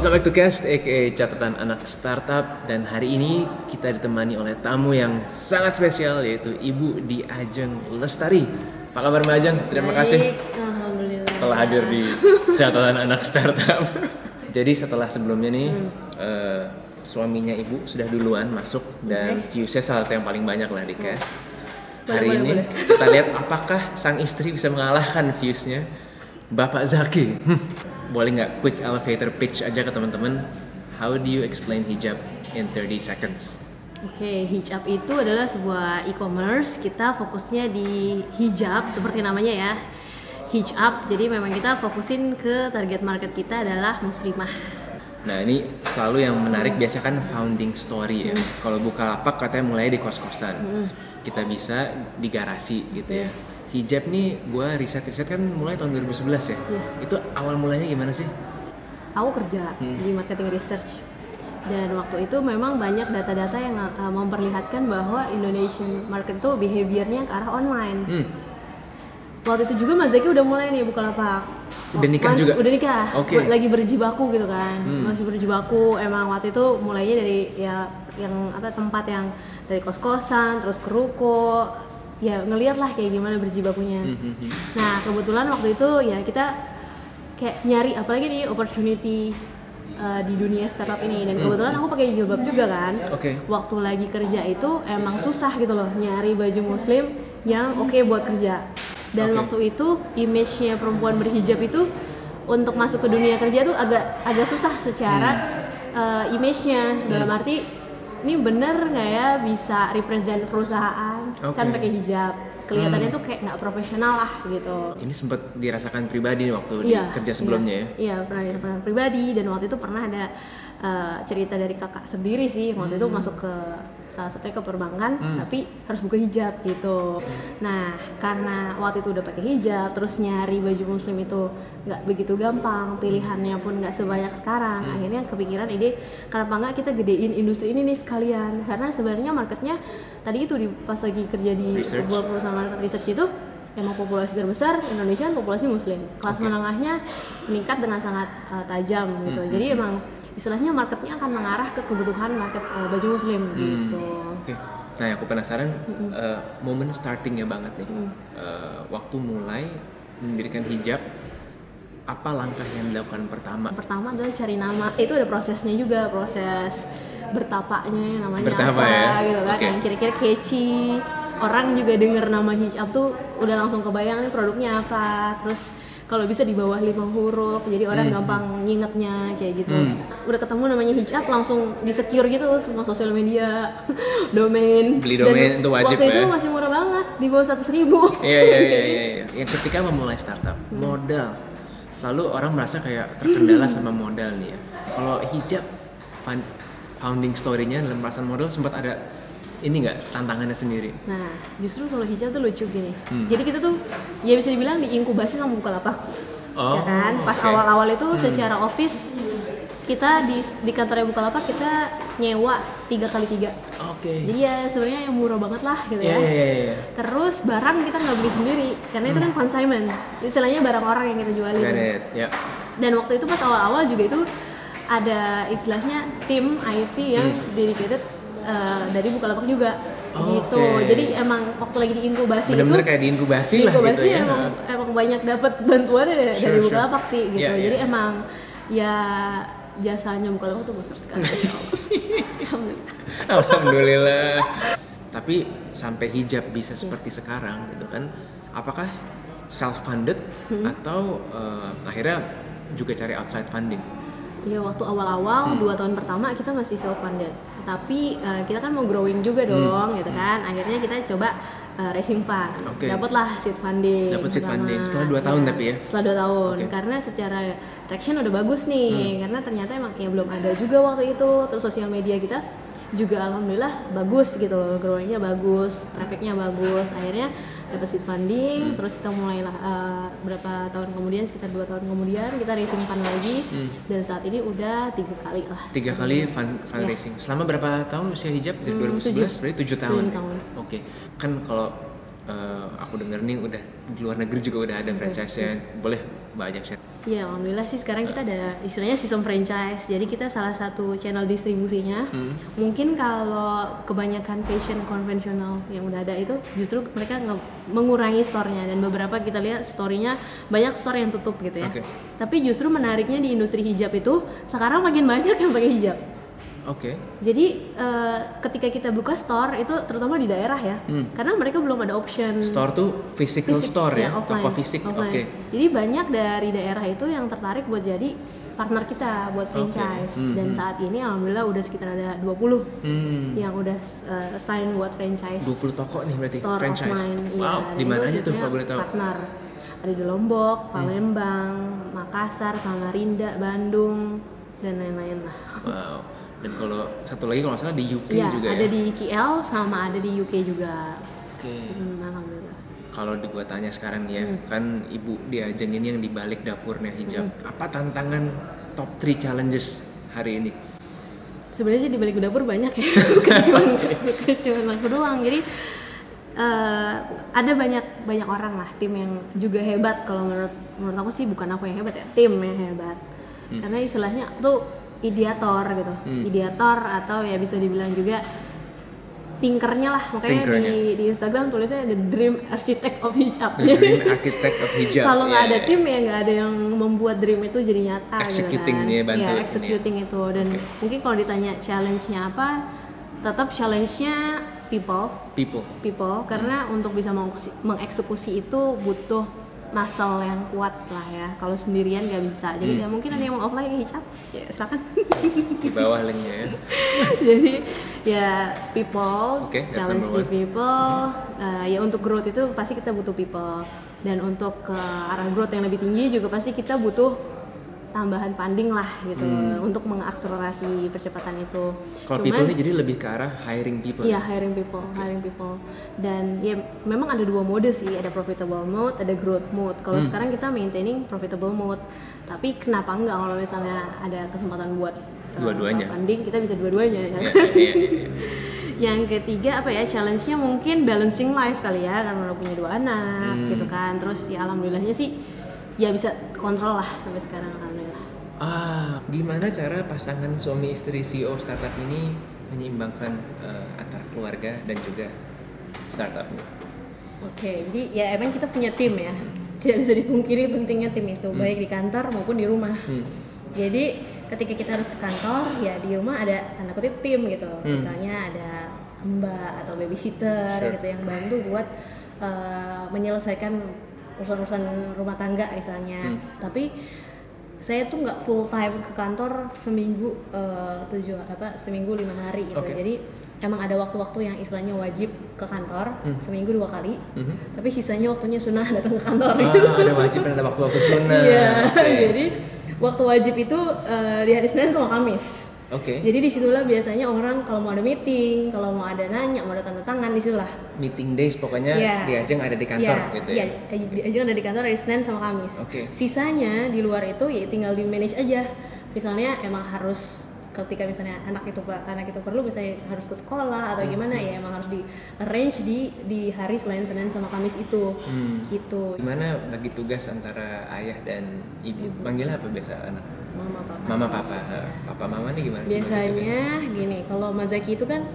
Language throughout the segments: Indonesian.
Welcome back to Cast, aka Catatan Anak Startup. Dan hari ini kita ditemani oleh tamu yang sangat spesial, yaitu Ibu Di Ajeng Lestari. Apa kabar Mbak Ajeng? Terima kasih Alhamdulillah telah hadir di Catatan Anak Startup. Jadi setelah sebelumnya nih, suaminya Ibu sudah duluan masuk dan viewsnya salah satu yang paling banyak lah di Cast. Hari ini kita lihat apakah sang istri bisa mengalahkan viewsnya Bapak Zaki. Boleh nggak quick elevator pitch aja ke teman-teman? How do you explain hijab in 30 seconds? Oke, hijab itu adalah sebuah e-commerce. Kita fokusnya di hijab seperti namanya ya, hijab. Jadi memang kita fokusin ke target market kita adalah muslimah. Nah ini selalu yang menarik biasa kan founding story ya. Kalau Bukalapak katanya mulai di kos-kosan, kita bisa di garasi gitu ya. Hijab nih gue riset kan mulai tahun 2011 ya. Itu awal mulanya gimana sih? Aku kerja di marketing research. Dan waktu itu memang banyak data-data yang memperlihatkan bahwa Indonesian market itu behaviornya ke arah online. Waktu itu juga Mas Zaki udah mulai nih Bukalapak. Udah nikah juga? Udah nikah, lagi berjibaku gitu kan. Masih berjibaku, emang waktu itu mulainya dari ya yang tempat yang dari kos-kosan, terus ke ruko. Ya ngeliat lah kayak gimana berjibakunya. Nah kebetulan waktu itu ya kita kayak nyari apalagi nih opportunity di dunia startup ini, dan kebetulan aku pakai jilbab juga kan. Waktu lagi kerja itu emang susah gitu loh nyari baju muslim yang oke buat kerja. Dan waktu itu image-nya perempuan berhijab itu untuk masuk ke dunia kerja tuh agak susah secara image-nya. Dalam arti ini bener nggak ya bisa represent perusahaan kan pakai hijab, kelihatannya tuh kayak nggak profesional lah gitu. Ini sempat dirasakan pribadi nih waktu di kerja sebelumnya ya? Iya, pernah dirasakan pribadi, dan waktu itu pernah ada cerita dari kakak sendiri sih, waktu itu masuk ke salah satunya ke perbankan, tapi harus buka hijab gitu. Nah karena waktu itu udah pakai hijab, terus nyari baju muslim itu nggak begitu gampang, pilihannya pun nggak sebanyak sekarang. Akhirnya kepikiran ide, kenapa nggak kita gedein industri ini nih sekalian, karena sebenarnya marketnya tadi itu pas lagi kerja di sebuah perusahaan market research itu emang populasi terbesar Indonesia kan populasi muslim, kelas menengahnya meningkat dengan sangat tajam gitu. Jadi emang istilahnya marketnya akan mengarah ke kebutuhan market baju muslim gitu. Nah aku penasaran momen startingnya banget nih, waktu mulai mendirikan hijab, apa langkah yang dilakukan pertama? Pertama adalah cari nama. Itu ada prosesnya juga, proses bertapaknya namanya Bertapa apa ya? gitu kan, yang kira-kira catchy. Orang juga denger nama hijab tuh udah langsung kebayang nih produknya apa. Terus kalau bisa di bawah 5 huruf, jadi orang gampang ngingetnya kayak gitu. Udah ketemu namanya hijab, langsung di-secure gitu semua sosial media, domain. Beli domain itu wajib waktu ya? Waktu itu masih murah banget, di bawah 100.000. Iya. Yang ketika memulai startup, modal. Selalu orang merasa kayak terkendala sama modal nih ya. Kalau hijab, founding story-nya dalam perasaan modal sempat ada ini nggak tantangannya sendiri? Nah, justru kalau hijab tuh lucu gini. Jadi kita tuh ya bisa dibilang diinkubasi sama Bukalapak. Ya kan? Pas awal-awal itu secara office kita di kantornya Bukalapak kita nyewa 3x3. Jadi ya sebenarnya yang murah banget lah gitu ya. Terus barang kita nggak beli sendiri karena itu kan consignment. Istilahnya barang orang yang kita jualin. Dan waktu itu pas awal-awal juga itu ada istilahnya tim IT yang dedicated dari Bukalapak juga gitu. Jadi emang waktu lagi diinkubasi bener-bener kayak diinkubasi lah gitu ya. Emang banyak dapat bantuan dari Bukalapak sih gitu. Jadi emang ya jasanya Bukalapak tuh besar sekali. Alhamdulillah. Tapi sampai hijab bisa seperti sekarang gitu kan, apakah self funded atau akhirnya juga cari outside funding? Ya waktu awal-awal 2 tahun pertama kita masih self funded, tapi kita kan mau growing juga dong gitu kan. Akhirnya kita coba raising fund, dapatlah seed funding. Setelah 2 tahun tapi ya? Setelah 2 tahun, karena secara traction udah bagus nih, karena ternyata emang ya belum ada juga waktu itu. Terus sosial media kita juga alhamdulillah bagus gitu, growingnya bagus, trafficnya bagus. Akhirnya dapat seed funding, terus kita mulailah berapa tahun kemudian, sekitar 2 tahun kemudian kita raising fund lagi, dan saat ini udah 3 kali lah. 3 kali fundraising. Selama berapa tahun usia hijab? Dari 2011 berarti 7 tahun. Kan kalau aku denger nih udah di luar negeri juga udah ada franchise-nya, boleh Mbak ajak share. Iya, alhamdulillah sih sekarang kita ada istilahnya sistem franchise. Jadi kita salah satu channel distribusinya. Mungkin kalau kebanyakan fashion konvensional yang udah ada itu justru mereka mengurangi store-nya, dan beberapa kita lihat story-nya banyak store yang tutup gitu ya. Tapi justru menariknya di industri hijab itu sekarang makin banyak yang pakai hijab. Jadi ketika kita buka store itu terutama di daerah ya, karena mereka belum ada option. Store tuh physical store ya, toko fisik. Jadi banyak dari daerah itu yang tertarik buat jadi partner kita buat franchise. Dan saat ini alhamdulillah udah sekitar ada 20 yang udah sign buat franchise. 20 toko nih berarti store franchise. Wow, di mana aja tuh kalau boleh tahu? Partner. Ada di Lombok, Palembang, Makassar, Samarinda, Bandung, dan lain-lain lah. Wow. Dan kalau satu lagi kalau nggak salah di UK juga ada ya? Di KL sama ada di UK juga. Alhamdulillah. Kalau gue tanya sekarang ya, kan Ibu Diajeng ini yang dibalik dapurnya hijab. Apa tantangan top 3 challenges hari ini? Sebenarnya sih di balik dapur banyak ya, bukan cuma aku doang. Jadi ada banyak orang lah, tim yang juga hebat. Kalau menurut aku sih bukan aku yang hebat ya, tim yang hebat. Karena istilahnya tuh ideator gitu, ideator atau ya bisa dibilang juga thinkernya lah. Makanya di Instagram tulisnya the dream architect of hijab. The dream architect of hijab. Kalau nggak ada tim ya nggak ada yang membuat dream itu jadi nyata. Executing gitu kan. nih, bantu. Ya, executing itu. Dan mungkin kalau ditanya challenge-nya apa, tetap challenge-nya people. Karena untuk bisa mengeksekusi itu butuh muscle yang kuat lah ya. Kalau sendirian nggak bisa. Jadi nggak mungkin ada yang mau apply hijab. Silakan. Di bawah linknya ya. Jadi ya people, challenge di people. Ya untuk growth itu pasti kita butuh people. Dan untuk ke arah growth yang lebih tinggi juga pasti kita butuh tambahan funding lah gitu untuk mengakselerasi percepatan itu. Kalau people ini jadi lebih ke arah hiring people. Iya, hiring people. Dan ya memang ada 2 mode sih, ada profitable mode, ada growth mode. Kalau sekarang kita maintaining profitable mode. Tapi kenapa enggak kalau misalnya ada kesempatan buat dua-duanya funding, kita bisa dua-duanya ya. Iya. Yang ketiga apa ya, challenge-nya mungkin balancing life kali ya, karena udah punya 2 anak gitu kan. Terus ya alhamdulillahnya sih ya bisa kontrol lah sampai sekarang, alhamdulillah. Gimana cara pasangan suami istri CEO startup ini menyeimbangkan antara keluarga dan juga startupnya? Jadi ya emang kita punya tim ya, tidak bisa dipungkiri pentingnya tim itu, baik di kantor maupun di rumah. Jadi ketika kita harus ke kantor, ya di rumah ada tanda kutip tim gitu. Misalnya ada mbak atau babysitter gitu yang bantu buat menyelesaikan urusan rumah tangga misalnya. Tapi saya tuh nggak full time ke kantor seminggu seminggu 5 hari gitu. Jadi emang ada waktu-waktu yang istilahnya wajib ke kantor seminggu 2 kali. Tapi sisanya waktunya sunnah datang ke kantor. Ada wajib dan ada waktu-waktu sunnah. Iya. Jadi waktu wajib itu di hari Senin sama Kamis. Jadi disitulah biasanya orang kalau mau ada meeting, kalau mau ada nanya, mau ada tanda tangan, disitulah. Meeting days pokoknya Diajeng ada di kantor gitu ya? Iya, Diajeng ada di kantor hari Senin sama Kamis. Sisanya di luar itu ya tinggal di manage aja. Misalnya emang harus ketika misalnya anak itu perlu misalnya harus ke sekolah atau gimana ya emang harus di arrange di hari selain Senin sama Kamis itu. Gitu. Gimana bagi tugas antara ayah dan ibu? Manggilnya apa biasa anak? Mama papa. Papa mama nih gimana sih? Biasanya gini, kalau Mas Zaki itu kan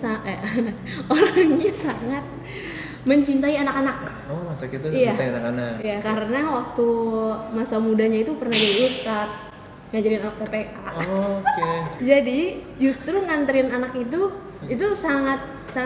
orangnya sangat mencintai anak-anak. Mas Zaki itu mencintai anak-anak. Iya, karena waktu masa mudanya itu pernah jadi ustadz, ngajarin anak TPA. Jadi justru nganterin anak itu sangat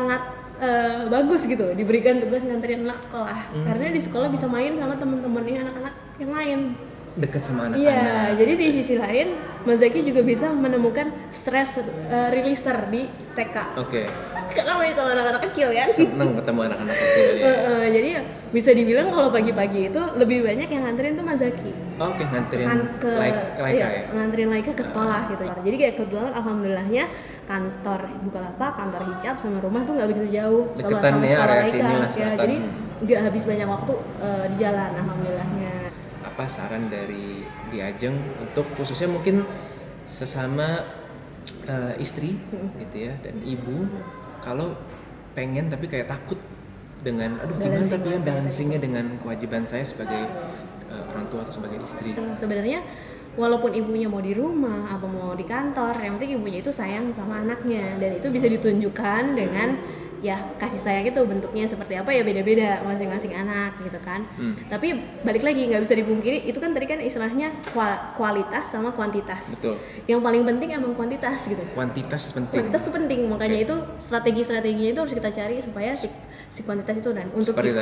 bagus gitu, diberikan tugas nganterin anak sekolah. Karena di sekolah bisa main sama temen-temennya anak-anak yang lain. Dekat sama anak-anak. Iya, jadi di sisi lain Mas Zaki juga bisa menemukan stress releaser di TK. Karena main sama anak-anak kecil ya. Seneng ketemu anak-anak kecil ya. Jadi bisa dibilang kalau pagi-pagi itu lebih banyak yang nganterin tuh Mas Zaki. Nganterin Laika ya. Nganterin Laika ke sekolah gitu. Jadi kayak kebetulan alhamdulillahnya kantor Bukalapak, kantor hijab sama rumah tuh nggak begitu jauh. Deketan ya area sini lah. Jadi nggak habis banyak waktu di jalan, alhamdulillahnya. Apa saran dari Diajeng untuk khususnya mungkin sesama istri gitu ya dan ibu kalau pengen tapi kayak takut dengan gimana tapi ya balancingnya dengan kewajiban saya sebagai orang tua atau sebagai istri. Sebenarnya walaupun ibunya mau di rumah apa mau di kantor, yang penting ibunya itu sayang sama anaknya, dan itu bisa ditunjukkan dengan ya kasih sayang itu bentuknya seperti apa ya beda-beda masing-masing anak gitu kan. Tapi balik lagi nggak bisa dipungkiri itu kan tadi kan istilahnya kualitas sama kuantitas. Betul. Yang paling penting emang kuantitas gitu. Kuantitas penting. Kuantitas itu penting, makanya itu strategi-strateginya itu harus kita cari supaya si kuantitas itu, dan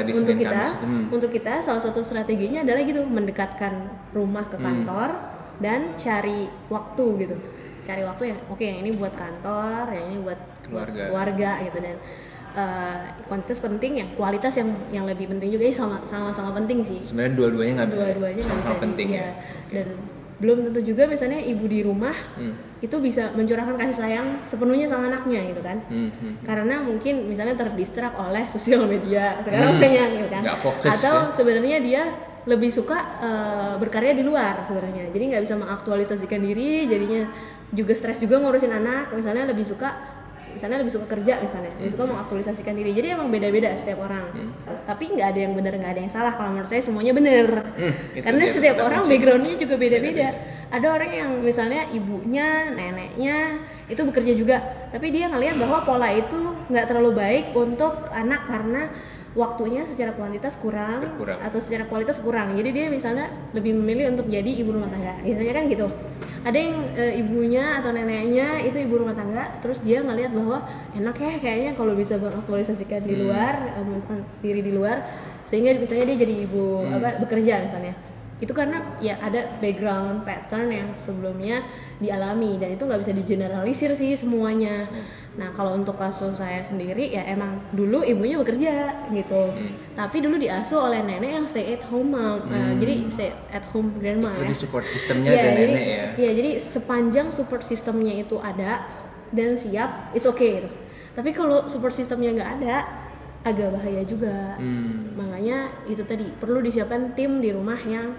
untuk kita salah satu strateginya adalah gitu, mendekatkan rumah ke kantor dan cari waktu gitu. Cari waktu yang oke, yang ini buat kantor, yang ini buat keluarga gitu, dan kuantitas penting, yang kualitas yang lebih penting juga, sama-sama penting sih. Sebenarnya dua-duanya nggak bisa. Dua-duanya sama-sama penting ya. Dan belum tentu juga misalnya ibu di rumah itu bisa mencurahkan kasih sayang sepenuhnya sama anaknya gitu kan. Karena mungkin misalnya terdistrak oleh sosial media sekarang banyak gitu kan. Atau sebenarnya dia lebih suka berkarya di luar sebenarnya. Jadi nggak bisa mengaktualisasikan diri, jadinya juga stres juga ngurusin anak. Misalnya lebih suka kerja, lebih suka mengaktualisasikan diri. Jadi emang beda-beda setiap orang. Tapi nggak ada yang benar, nggak ada yang salah. Kalau menurut saya semuanya benar. Karena setiap orang backgroundnya juga beda-beda. Ada orang yang misalnya ibunya, neneknya itu bekerja juga, tapi dia ngelihat bahwa pola itu nggak terlalu baik untuk anak karena waktunya secara kuantitas kurang atau secara kualitas kurang. Jadi dia misalnya lebih memilih untuk jadi ibu rumah tangga. Biasanya kan gitu. Ada yang ibunya atau neneknya itu ibu rumah tangga, terus dia ngelihat bahwa enak ya kayaknya kalau bisa mengaktualisasikan di luar, memasukkan diri di luar, sehingga misalnya dia jadi ibu bekerja misalnya. Itu karena ya ada background pattern yang sebelumnya dialami, dan itu nggak bisa digeneralisir sih semuanya. Nah kalau untuk kasus saya sendiri ya emang dulu ibunya bekerja gitu, tapi dulu diasuh oleh nenek yang stay at home mom, jadi stay at home grandma ya. Jadi support sistemnya ada nenek ya. Iya, jadi sepanjang support sistemnya itu ada dan siap, it's okay gitu. Tapi kalau support sistemnya nggak ada, agak bahaya juga. Makanya itu tadi perlu disiapkan tim di rumah yang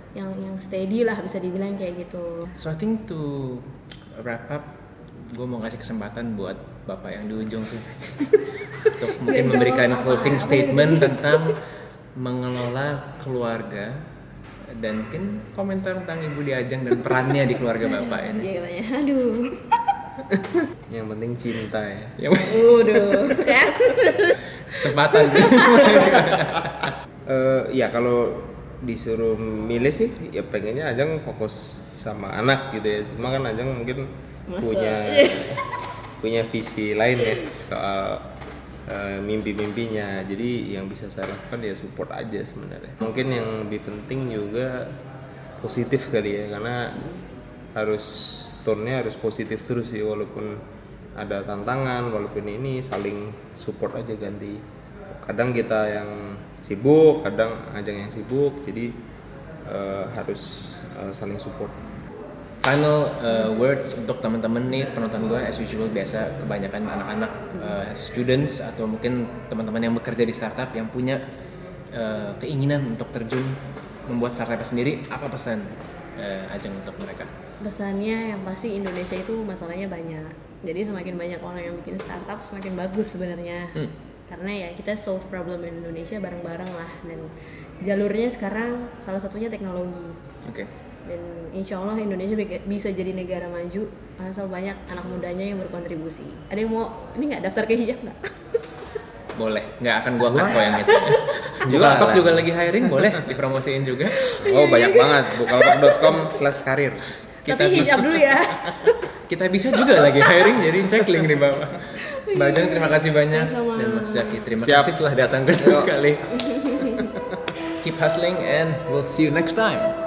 steady lah, bisa dibilang kayak gitu. So I think to wrap up, gue mau kasih kesempatan buat bapak yang di ujung tuh untuk mungkin memberikan closing statement tentang mengelola keluarga, dan mungkin komentar tentang Ibu Diajeng dan perannya di keluarga bapak ini. Iya, aduh. Yang penting cinta ya. Kan? Kesempatan. Ya kalau disuruh milih sih, ya pengennya Ajeng fokus sama anak gitu ya. Cuma kan Ajeng mungkin punya visi lain ya soal mimpi-mimpinya. Jadi yang bisa saya lakukan ya support aja sebenarnya. Mungkin yang lebih penting juga positif kali ya, karena tone-nya harus positif terus sih, walaupun ada tantangan, walaupun ini saling support aja ganti. Kadang kita yang sibuk, kadang Ajeng yang sibuk, jadi harus saling support. Final words untuk teman-teman nih, penonton gue as usual biasa kebanyakan anak-anak students atau mungkin teman-teman yang bekerja di startup yang punya keinginan untuk terjun membuat startup sendiri. Apa pesan Ajeng untuk mereka? Pesannya yang pasti Indonesia itu masalahnya banyak. Jadi semakin banyak orang yang bikin startup semakin bagus sebenarnya. Karena ya kita solve problem in Indonesia bareng-bareng lah, dan jalurnya sekarang salah satunya teknologi. Dan insya Allah Indonesia bisa jadi negara maju asal banyak anak mudanya yang berkontribusi. Ada yang mau ini nggak daftar ke hijab nggak? Boleh, nggak akan gua cut kok yang itu. Bukalapak juga lagi hiring, boleh dipromosiin juga. Oh banyak banget, bukalapak.com/karir. Tapi hijab dulu ya. Kita bisa juga lagi hiring, jadi cek link di bawah. Mbak Ajeng terima kasih banyak, dan Mas Zaki terima kasih telah datang kedua kali. Keep hustling and we'll see you next time.